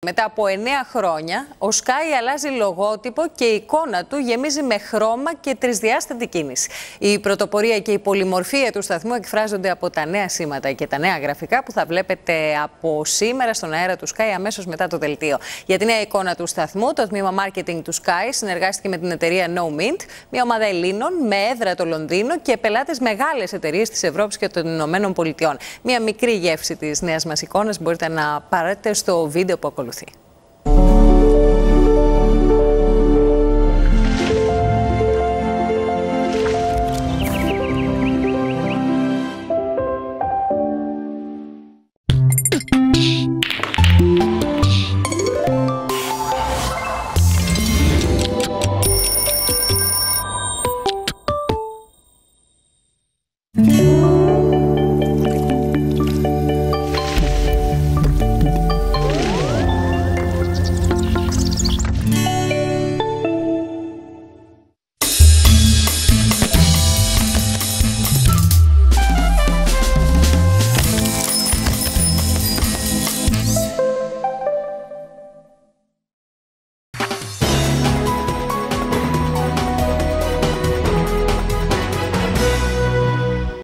Μετά από 9 χρόνια, ο Sky αλλάζει λογότυπο και η εικόνα του γεμίζει με χρώμα και τρισδιάστατη κίνηση. Η πρωτοπορία και η πολυμορφία του σταθμού εκφράζονται από τα νέα σήματα και τα νέα γραφικά που θα βλέπετε από σήμερα στον αέρα του Sky αμέσως μετά το δελτίο. Για τη νέα εικόνα του σταθμού, το τμήμα marketing του Sky συνεργάστηκε με την εταιρεία NoMint, μια ομάδα Ελλήνων με έδρα το Λονδίνο και πελάτες μεγάλες εταιρείες της Ευρώπης και των Ηνωμένων Πολιτειών. Μια μικρή γεύση της νέας μας εικόνας μπορείτε να πάρετε στο βίντεο που ακολουθεί.